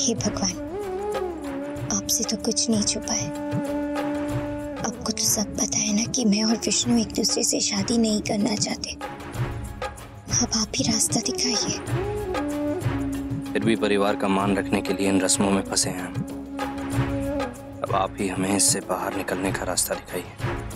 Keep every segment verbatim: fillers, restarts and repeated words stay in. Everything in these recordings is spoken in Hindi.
हे भगवान, आपसे तो कुछ नहीं छुपा है। आपको तो सब पता है ना कि मैं और विष्णु एक दूसरे से शादी नहीं करना चाहते। अब आप ही रास्ता दिखाइए। फिर भी परिवार का मान रखने के लिए इन रस्मों में फंसे हैं। अब आप ही हमें इससे बाहर निकलने का रास्ता दिखाइए।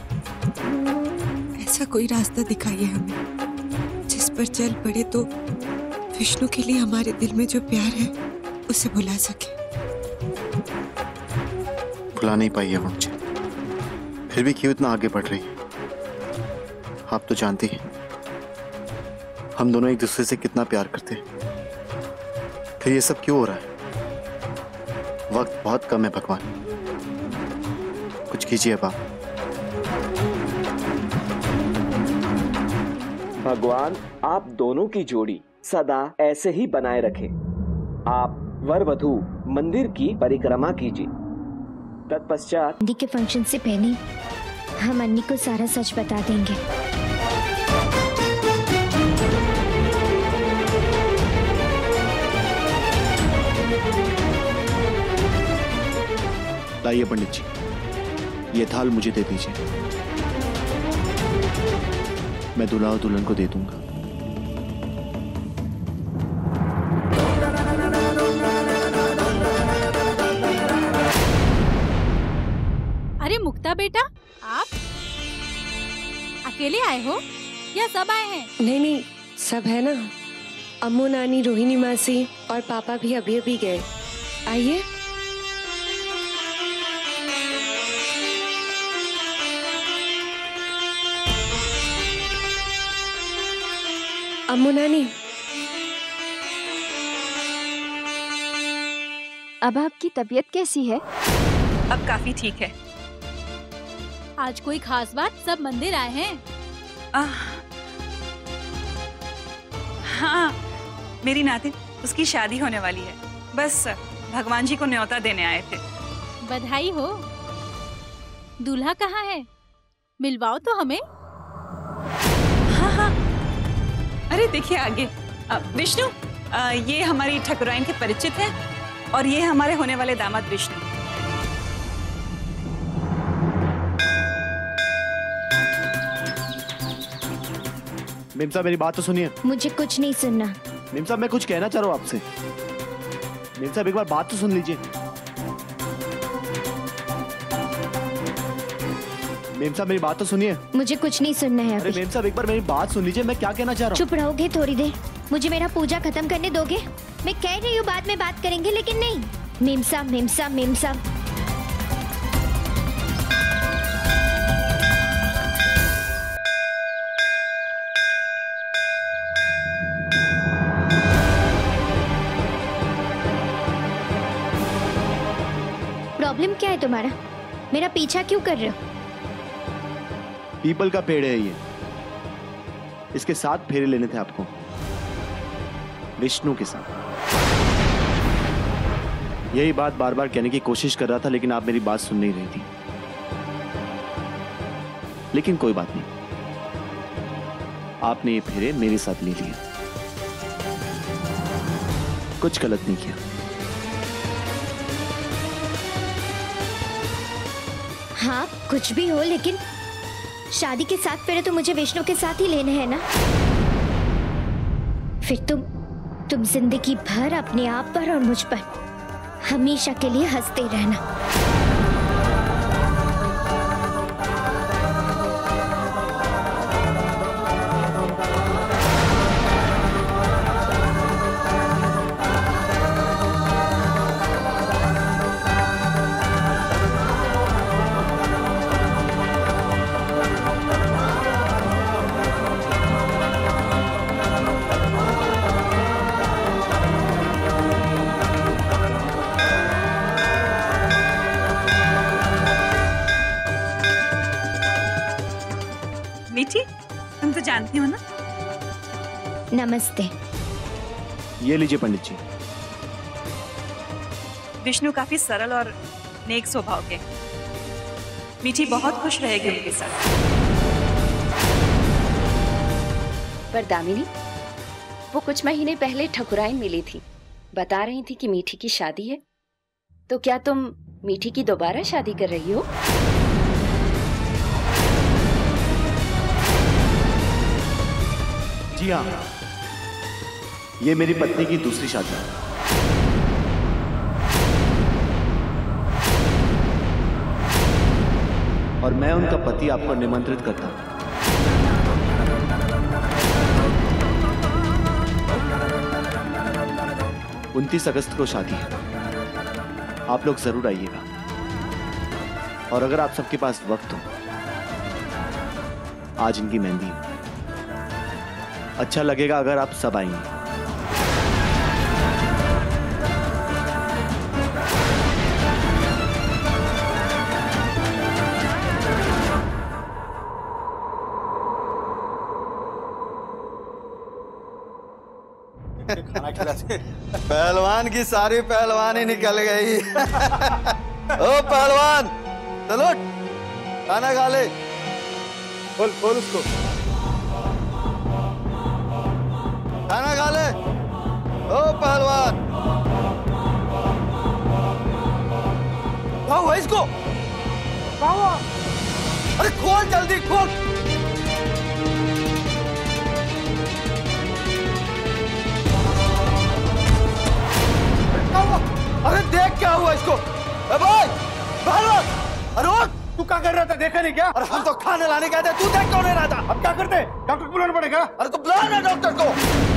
ऐसा कोई रास्ता दिखाइए हमें जिस पर चल पड़े तो विष्णु के लिए हमारे दिल में जो प्यार है उसे भुला सके। भुला नहीं पाई है वो मुझे, फिर भी क्यों इतना आगे बढ़ रही है? आप तो जानती हैं हम दोनों एक दूसरे से कितना प्यार करते हैं, फिर ये सब क्यों हो रहा है? वक्त बहुत कम है भगवान, कुछ कीजिए अब आप। भगवान आप दोनों की जोड़ी सदा ऐसे ही बनाए रखे। आप वर वधू मंदिर की परिक्रमा कीजिए। तत्पश्चात अन्नी के फंक्शन से पहले हम अन्नी को सारा सच बता देंगे। लाइए पंडित जी, ये थाल मुझे दे दीजिए, मैं दूल्हा और दुल्हन को दे दूंगा। अरे मुक्ता बेटा, आप अकेले आए हो या सब आए हैं? नहीं नहीं, सब है ना। अम्मू, नानी, रोहिणी मासी और पापा भी अभी अभी गए। आइए। अम्मू, नानी, अब आपकी तबीयत कैसी है? अब काफी ठीक है। आज कोई खास बात? सब मंदिर आए हैं? आ, हाँ, मेरी नातिन, उसकी शादी होने वाली है। बस भगवान जी को न्योता देने आए थे। बधाई हो। दूल्हा कहाँ है? मिलवाओ तो हमें। हाँ हाँ, अरे देखिए आगे। विष्णु, ये हमारी ठाकुराइन के परिचित हैं और ये हमारे होने वाले दामाद विष्णु। मेम साहब मेरी बात तो सुनिए। मुझे कुछ नहीं सुनना। मेम साहब मैं कुछ कहना चाह रहा हूँ आपसे। मेम साहब एक बार बात तो सुन लीजिए। मेम साहब मेरी बात तो सुनिए। मुझे कुछ नहीं सुनना है अभी। अरे मेम साहब एक बार मेरी बात सुन लीजिए, मैं क्या कहना चाह रहा हूँ। चुप रहोगे थोड़ी देर? मुझे मेरा पूजा खत्म करने दोगे? मैं कह रही हूँ बाद में बात करेंगे, लेकिन नहीं। मेम साहब, मेम साहब, मेम साहब, प्रॉब्लम क्या है तुम्हारा? मेरा पीछा क्यों कर रहे हो? पीपल का पेड़ है ये, इसके साथ फेरे लेने थे आपको, विष्णु के साथ। यही बात बार बार कहने की कोशिश कर रहा था, लेकिन आप मेरी बात सुन नहीं रही थी। लेकिन कोई बात नहीं, आपने ये फेरे मेरे साथ ले लिए, कुछ गलत नहीं किया। हाँ, कुछ भी हो, लेकिन शादी के साथ फेरे तो मुझे विष्णु के साथ ही लेने हैं ना। फिर तुम तुम जिंदगी भर अपने आप पर और मुझ पर हमेशा के लिए हंसते रहना। मीठी, तुम तो जानती हो ना। नमस्ते। ये लीजिए पंडित जी। विष्णु काफी सरल और नेक स्वभाव के, मीठी बहुत खुश रहेगी उनके साथ। पर दामिनी, वो कुछ महीने पहले ठकुराइन मिली थी बता रही थी कि मीठी की शादी है, तो क्या तुम मीठी की दोबारा शादी कर रही हो? जी हाँ, ये मेरी पत्नी की दूसरी शादी है। और मैं उनका पति आपको निमंत्रित करता हूं। उनतीस अगस्त को शादी है, आप लोग जरूर आइएगा। और अगर आप सबके पास वक्त हो, आज इनकी मेहंदी है, अच्छा लगेगा अगर आप सब आएंगे। खाना खिलाते। पहलवान की सारी पहलवानी निकल गई। ओ पहलवान, चलो खाना खा ले। खोल खोल उसको, खाना खा ले। ओ पहलवान, क्या हुआ इसको? क्या हुआ? अरे खोल जल्दी खोल। अरे देख क्या हुआ इसको? ए भाई, पहलवान, अरे उठ, तू क्या कर रहा था? देखा नहीं क्या? अरे हम तो खाने लाने गए थे, तू देख क्यों नहीं रहा था? अब क्या करते? डॉक्टर को बुलाना पड़ेगा। अरे तो बुला ना डॉक्टर को।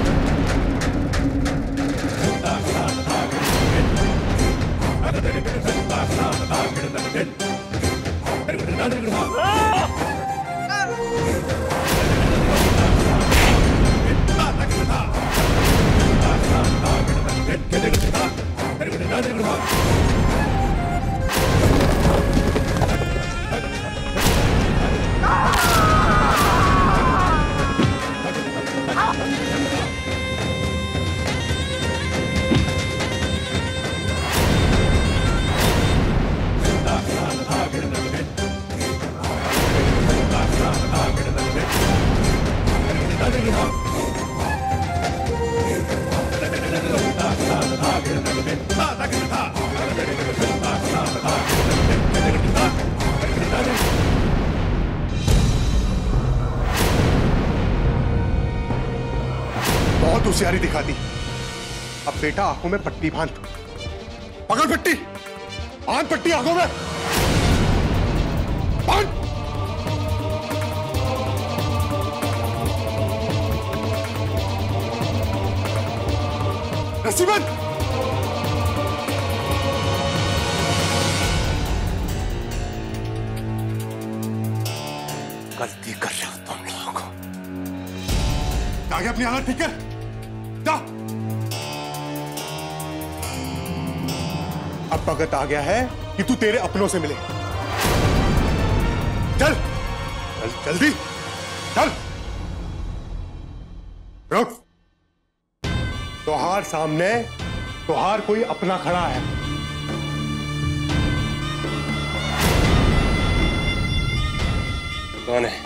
बहुत होशियारी दिखा दी। अब बेटा आंखों में पट्टी बांध, पकड़ पट्टी, बांध पट्टी आंखों में, बांध। रस्सी बंद। गलती कर रहे हो तुम लोग। आगे अपनी हालत ठीक कर, जा। अब वक्त आ गया है कि तू तेरे अपनों से मिले। चल चल जल्दी चल। रुक, तोहार सामने तोहार कोई अपना खड़ा है। कौन है?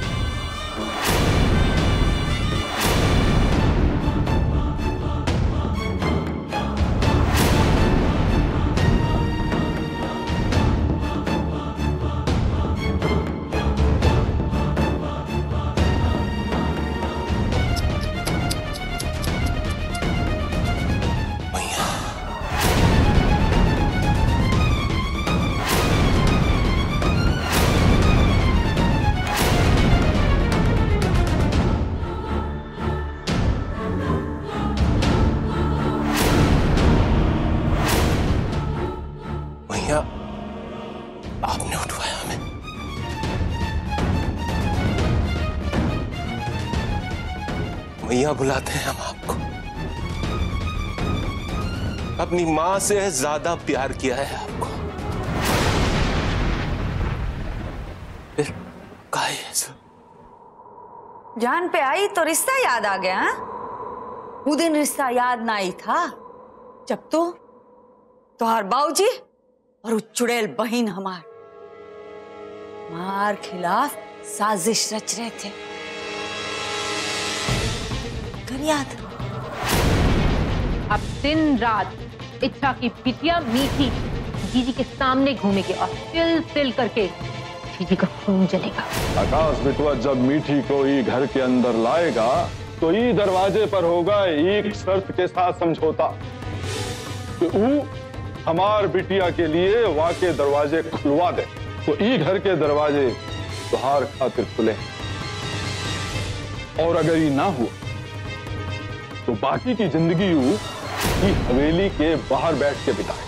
आपने उठवाया हमें। मैया बुलाते हैं हम आपको। अपनी मां से ज्यादा प्यार किया है आपको, फिर काहे ऐसा? जान पे आई तो रिश्ता याद आ गया। हा? वो दिन रिश्ता याद ना आई था जब तो तोहार बाबूजी और वो चुड़ैल बहन हमार मार खिलाफ साजिश रच रहे थे। कर याद? अब दिन रात इच्छा की बिटिया मीठी जीजी के सामने घूमेगी और तिल तिल करके जीजी का खून जलेगा। आकाश बिटवा जब मीठी को ही घर के अंदर लाएगा तो ही दरवाजे पर होगा एक शर्त के साथ समझौता कि वो हमार बिटिया के लिए वाके दरवाजे खुलवा दे, तो ई घर के दरवाजे तुहार खातिर खुले। और अगर ये ना हुआ तो बाकी की जिंदगी वो ई हवेली के बाहर बैठ के बिताए।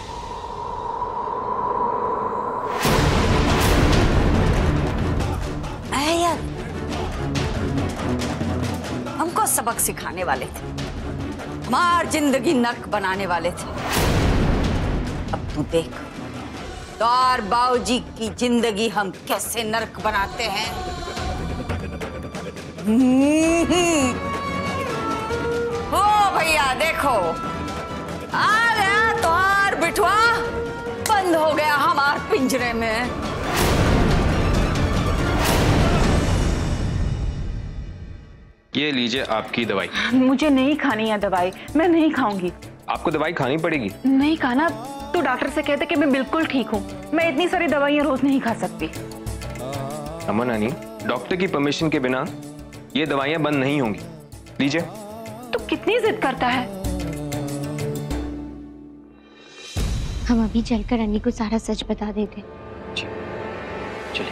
हमको सबक सिखाने वाले थे, हमार जिंदगी नर्क बनाने वाले थे। अब तू देख और बाबूजी की जिंदगी हम कैसे नर्क बनाते हैं। हो भैया देखो, आ गया तुम्हार बिठवा, बंद हो गया हमार पिंजरे में। ये लीजिए आपकी दवाई। मुझे नहीं खानी है दवाई, मैं नहीं खाऊंगी। आपको दवाई खानी पड़ेगी। नहीं खाना तो डॉक्टर से कहते कि मैं बिल्कुल ठीक हूँ, मैं इतनी सारी दवाइयाँ रोज नहीं खा सकती। अमन नानी, डॉक्टर की परमिशन के बिना ये दवाइयाँ बंद नहीं होंगी, लीजिए। तो कितनी जिद करता है। हम अभी चलकर अन्नी को सारा सच बता देते। चलिए।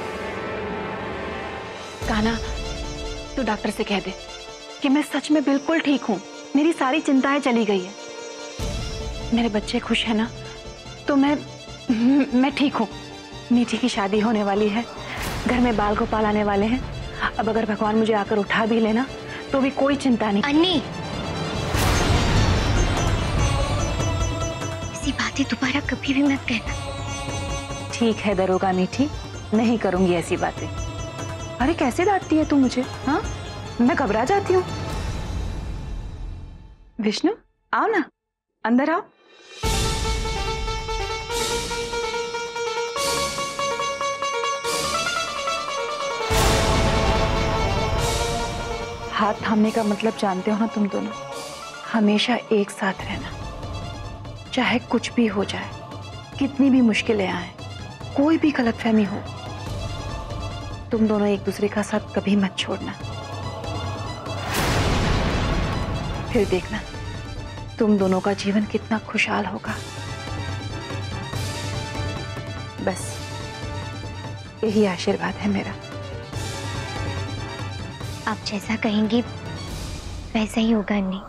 कान्हा, तू डॉक्टर से कह दे कि मैं सच में बिल्कुल ठीक हूँ, मेरी सारी चिंताएं चली गई है, मेरे बच्चे खुश है ना, तो मैं मैं ठीक हूँ। मीठी की शादी होने वाली है, घर में बाल गोपाल आने वाले हैं। अब अगर भगवान मुझे आकर उठा भी लेना तो भी कोई चिंता नहीं। अन्नी, ऐसी बातें दोबारा कभी भी मत कहना। ठीक है दरोगा मीठी, नहीं करूंगी ऐसी बातें। अरे कैसे डांटती है तू मुझे, हाँ? मैं घबरा जाती हूँ। विष्णु आओ ना, अंदर आओ। हाथ थामने का मतलब जानते हो ना तुम दोनों, हमेशा एक साथ रहना, चाहे कुछ भी हो जाए, कितनी भी मुश्किलें आए, कोई भी गलतफहमी हो, तुम दोनों एक दूसरे का साथ कभी मत छोड़ना। फिर देखना तुम दोनों का जीवन कितना खुशहाल होगा। बस यही आशीर्वाद है मेरा। आप जैसा कहेंगी वैसा ही होगा अन्नी।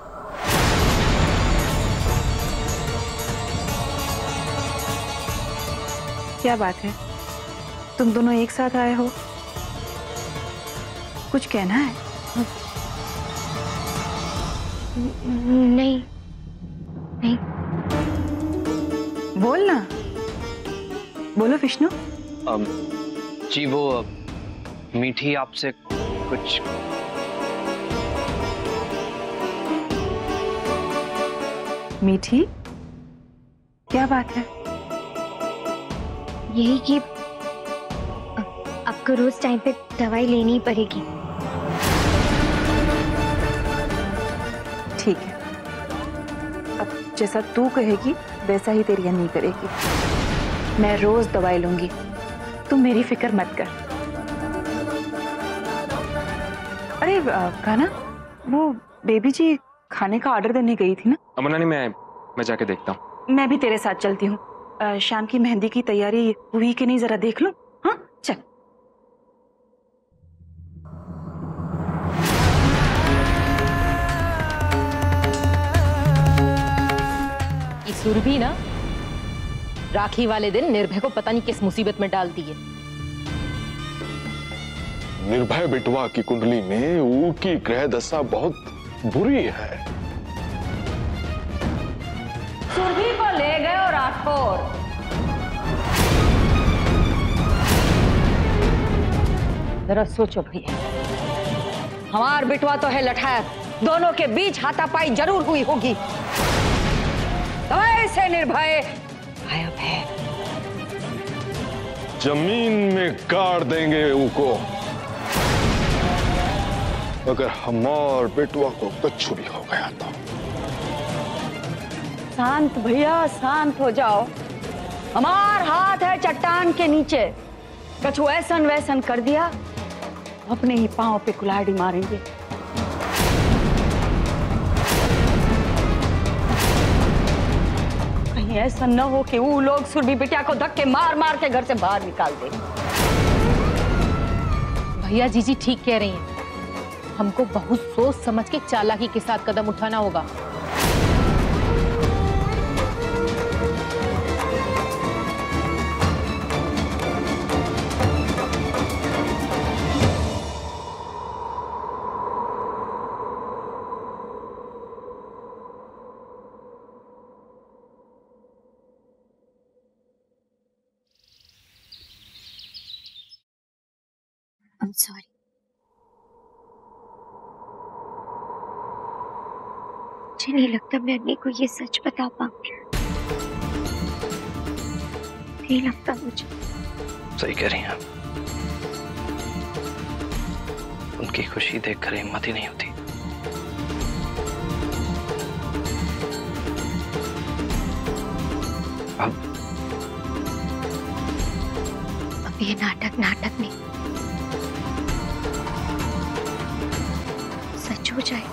क्या बात है, तुम दोनों एक साथ आए हो, कुछ कहना है? नहीं नहीं। बोल ना, बोलो विष्णु। जी वो मीठी आपसे कुछ। मीठी, क्या बात है? यही कि आपको रोज टाइम पे दवाई लेनी ही पड़ेगी। ठीक है, अब जैसा तू कहेगी वैसा ही तेरी अन्नी करेगी। मैं रोज दवाई लूंगी, तुम मेरी फिक्र मत कर। अरे कान्हा, वो बेबी जी खाने का ऑर्डर देने गई थी ना? अमन नानी, मैं मैं जाके देखता हूँ। मैं भी तेरे साथ चलती हूँ। शाम की मेहंदी की तैयारी हुई कि नहीं जरा देख लो। हाँ चल। ये सुरभि ना राखी वाले दिन निर्भय को पता नहीं किस मुसीबत में डाल दी है। निर्भय बिटवा की कुंडली में ऊ की ग्रह दशा बहुत बुरी है। सुरभि को ले गए और राठौर। जरा सोचो भैया, हमार बिटवा तो है लठार, दोनों के बीच हाथापाई जरूर हुई होगी, तो ऐसे निर्भय गायब है। जमीन में गाड़ देंगे उनको, अगर हमार बेटवा को कच्छु भी हो गया तो। शांत भैया, शांत हो जाओ। हमार हाथ है चट्टान के नीचे, कछु ऐसन वैसन कर दिया अपने ही पांव पे कुल्हाड़ी मारेंगे। कहीं ऐसा न हो कि वो लोग सुरभि बिटिया को धक्के मार मार के घर से बाहर निकाल दे। भैया जीजी ठीक कह रही हैं, हमको बहुत सोच समझ के चालाकी के साथ कदम उठाना होगा। I'm sorry. मुझे नहीं लगता मैं अन्नी को ये सच बता पाऊंगी। नहीं लगता मुझे। सही कह रही हैं आप। उनकी खुशी देखकर हिम्मत ही नहीं होती। अब अब ये नाटक नाटक नहीं, सच हो जाएगा।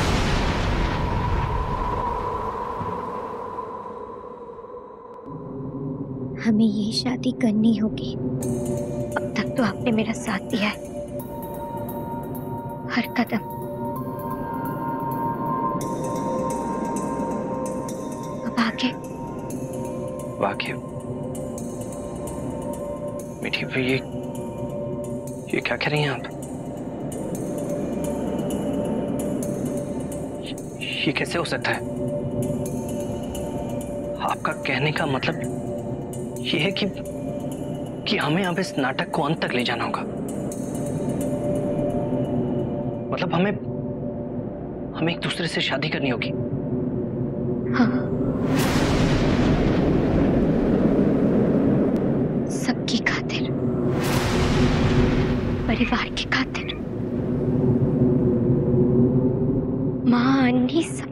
हमें यही शादी करनी होगी। अब तक तो आपने मेरा साथ दिया है हर कदम। अब आगे वाकई मीठी भाई, ये ये क्या कह रही हैं आप? ये कैसे हो सकता है? आपका कहने का मतलब ये है कि कि हमें अब इस नाटक को अंत तक ले जाना होगा। मतलब हमें हमें एक दूसरे से शादी करनी होगी। हाँ, सबकी खातिर, परिवार की खातिर, माँ अन्नी सब